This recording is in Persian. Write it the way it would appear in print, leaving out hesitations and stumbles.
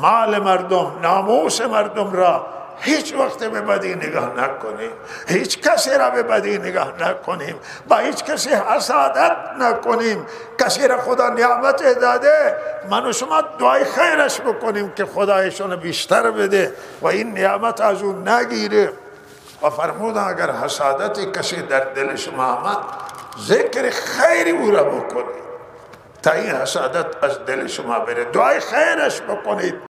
مال مردم، ناموس مردم را هیچ وقت به بدی نگاه نکنیم، هیچ کسی را به بدی نگاه نکنیم، با هیچ کسی حسادت نکنیم. کسی را خدا نعمت داده، من و شما دعای خیرش بکنیم که خدایشون بیشتر بده و این نعمت از اون نگیره. و فرمودن اگر حسادتی کسی در دل شما آمد، ذکر خیری او را بکنید تا این حسادت از دل شما بره، دعای خیرش بکنید